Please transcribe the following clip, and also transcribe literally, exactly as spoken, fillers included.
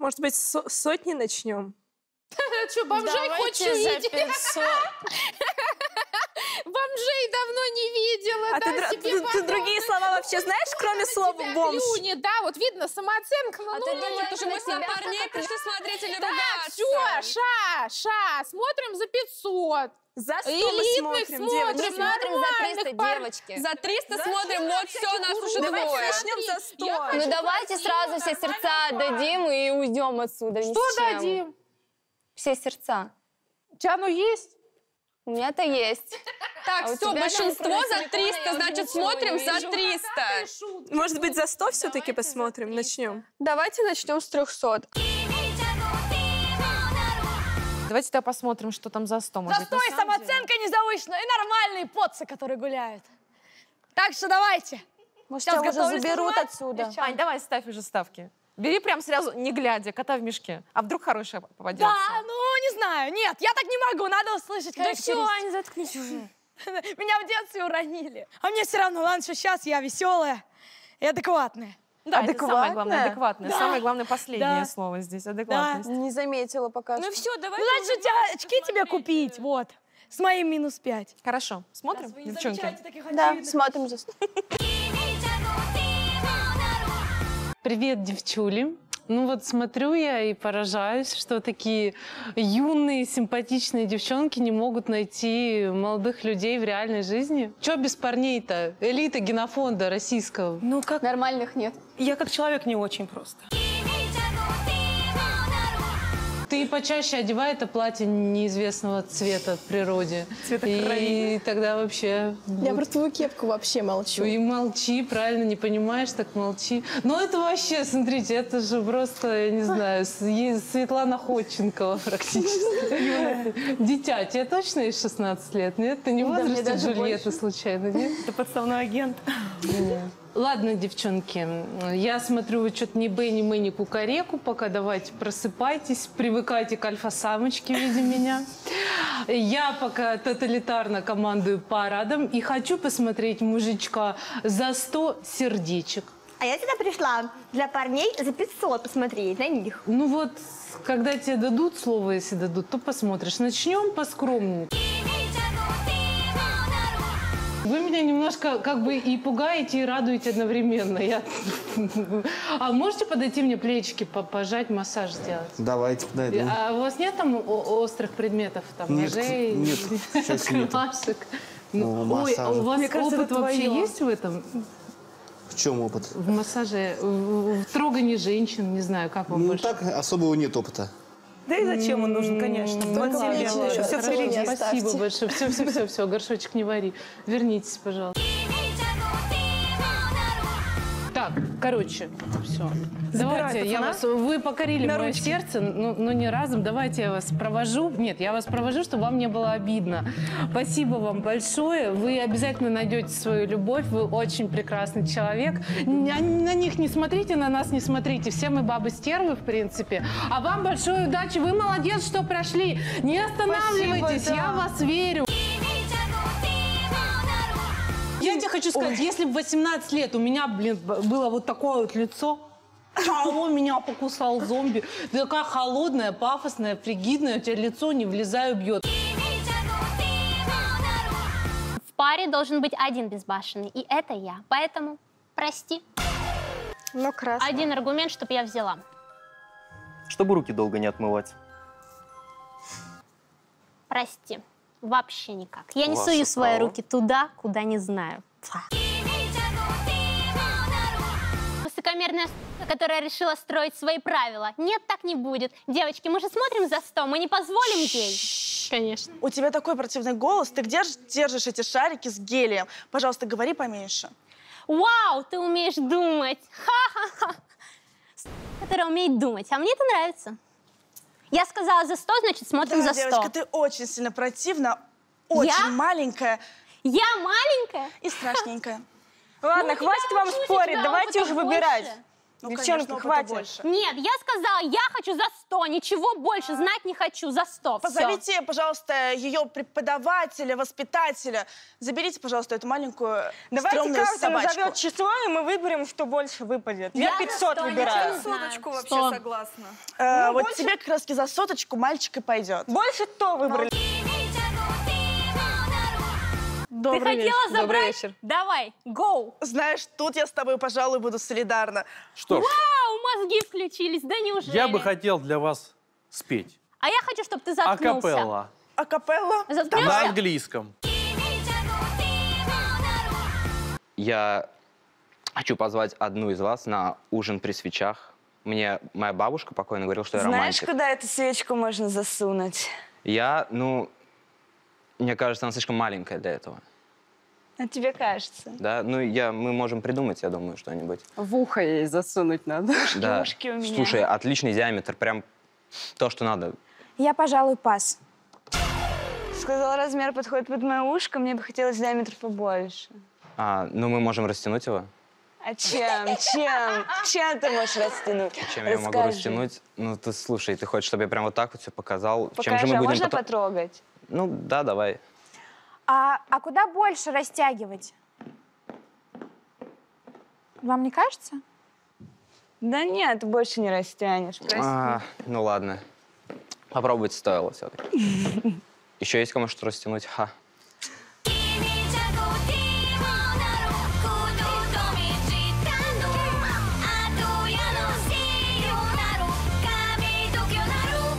Может быть, со сотни начнем? Что, бомжей хочешь увидеть? Бомжей давно не видела. А ты, ты, ты другие слова вообще знаешь, кроме слова бомж? Плюни, да, вот видно, самооценка. А ну, ты ну, думаешь, это что мы себя парней пришли смотреть или так, ругаться? все, ша, ша, смотрим за пятьсот. За сто элитных мы смотрим, смотрим, девочки. Смотрим за триста, пар... девочки. За триста смотрим, вот все, нас уже Давайте двое. начнем за сто. Ну давайте сразу все сердца отдадим и уйдем отсюда. Что дадим? Все сердца. У тебя оно есть? У меня-то есть. Так, А все, большинство за триста, значит, смотрим за триста. Может быть, за сто все-таки посмотрим, начнем? Давайте начнем с трехсот. Давайте тогда посмотрим, что там за сто. За сто и самооценка незавышенная, и нормальные поцы, которые гуляют. Так что давайте. Может, Сейчас тебя уже готовлюсь заберут нажимать? отсюда. Ань, давай ставь уже ставки. Бери прям сразу, не глядя, кота в мешке. А вдруг хорошая попадется? Да, ну не знаю. Нет, я так не могу, надо услышать. Да все, Ань, заткнись уже. Меня в детстве уронили. А мне все равно, ладно, что сейчас я веселая и адекватная. Да, это самое главное, адекватное. Да. Самое главное, последнее Да. слово здесь, адекватность. Не заметила пока. Ну все, давай. Ну, значит, у тебя очки тебе купить, вот. С моим минус пять. Хорошо, смотрим, девчонки? Да, смотрим за сто. Привет, девчули. Ну вот смотрю я и поражаюсь, что такие юные, симпатичные девчонки не могут найти молодых людей в реальной жизни. Чё без парней-то? Элита генофонда российского. Ну как? Нормальных нет. Я как человек не очень просто. Ты почаще одевай это платье неизвестного цвета в природе. Цвета и крови. тогда вообще... Я про твою кепку вообще молчу. И молчи, правильно, не понимаешь, так молчи. Ну это вообще, смотрите, это же просто, я не знаю, Светлана Ходченкова практически. Дитя, тебе точно есть шестнадцать лет, нет? Ты не в возрасте Джульетты случайно, нет? Это подставной агент. Ладно, девчонки, я смотрю, вы что-то ни бэ, ни мы, ни кукареку, пока давайте просыпайтесь, привыкайте к альфа-самочке в виде меня. Я пока тоталитарно командую парадом и хочу посмотреть мужичка за сто сердечек. А я сюда пришла для парней за пятьсот посмотреть на них. Ну вот, когда тебе дадут слово, если дадут, то посмотришь. Начнем поскромнее. Вы меня немножко как бы и пугаете, и радуете одновременно. Я... А можете подойти мне плечики, пожать, массаж сделать? Давайте подойду. А у вас нет там острых предметов? Там, нет, ножей? Нет, сейчас нет. Ну, ой, а у вас опыт вообще есть в этом? В чем опыт? В массаже, в, в трогании женщин, не знаю, как вам Ну, больше? так особого нет опыта. Да и зачем он нужен, конечно. двадцать лет, еще все впереди. Спасибо большое. Все, все, все, все, горшочек не вари. Вернитесь, пожалуйста. Так, короче, все. Давайте, я вас, вы покорили мое сердце, но, но не разом. Давайте я вас провожу. Нет, я вас провожу, чтобы вам не было обидно. Спасибо вам большое. Вы обязательно найдете свою любовь. Вы очень прекрасный человек. На, на них не смотрите, на нас не смотрите. Все мы бабы-стервы, в принципе. А вам большой удачи. Вы молодец, что прошли. Не останавливайтесь, Спасибо, да. Я в вас верю. Я тебе хочу сказать, Ой. если в восемнадцать лет у меня, блин, было вот такое вот лицо, чего меня покусал зомби, ты такая холодная, пафосная, фригидная, у тебя лицо не влезаю, бьет. В паре должен быть один безбашенный, и это я. Поэтому прости. Ну, красно. Один аргумент, чтобы я взяла. Чтобы руки долго не отмывать. Прости. Вообще никак. Я не Ваше сую свои право. руки туда, куда не знаю. Фа. Высокомерная с***, которая решила строить свои правила. Нет, так не будет. Девочки, мы же смотрим за сто, мы не позволим ей. Конечно. У тебя такой противный голос. Ты где держишь эти шарики с гелием? Пожалуйста, говори поменьше. Вау, ты умеешь думать. Ха-ха-ха. Которая умеет думать. А мне это нравится. Я сказала за сто, значит, смотрим Да, за сто. девочка, ты очень сильно противна, очень Я? маленькая. Я маленькая? И страшненькая. Ладно, Ну, хватит вам учусь, спорить, тебя давайте опыта уже выбирать. больше. Ну, Девчонки, конечно, опыта хватит. больше. Нет, я сказала, я хочу за сто, ничего больше знать не хочу, за сто. Всё. Позовите, пожалуйста, ее преподавателя, воспитателя. Заберите, пожалуйста, эту маленькую Давайте стрёмную каждый собачку. назовет число, и мы выберем, что больше выпадет. Я Я пятьсот за сто, выбираю. ничего не знаю. Соточку вообще Сто. согласна. Э, Ну, вот больше- тебе как раз за соточку мальчик и пойдет. Больше сто выбрали. Ты хотела забрать? Добрый вечер. Давай, go. Знаешь, тут я с тобой, пожалуй, буду солидарна. Что ж, Вау, мозги включились, да неужели? я бы хотел для вас спеть. А я хочу, чтобы ты заткнулся. Акапелла. Акапелла? Заткнешься? На английском. Я хочу позвать одну из вас на ужин при свечах. Мне моя бабушка покойно говорила, что я Знаешь, романтик. куда эту свечку можно засунуть? Я, ну, мне кажется, она слишком маленькая для этого. А тебе кажется? Да, ну, я, мы можем придумать, я думаю, что-нибудь. В ухо ей засунуть надо. Да. ушки у меня. Слушай, отличный диаметр, прям то, что надо. Я, пожалуй, пас. Сказал, размер подходит под мое ушко, мне бы хотелось диаметр побольше. А, ну, мы можем растянуть его. А чем? Чем? Чем ты можешь растянуть? Чем я могу Расскажи. растянуть? Ну, ты слушай, ты хочешь, чтобы я прям вот так вот все показал? Покажи, Чем же мы а будем можно потом- потрогать? Ну, да, давай. А, а куда больше растягивать? Вам не кажется? Да нет, ты больше не растянешь. Прости. А, ну ладно. Попробовать стоило все-таки. Еще есть кому что растянуть? Ха.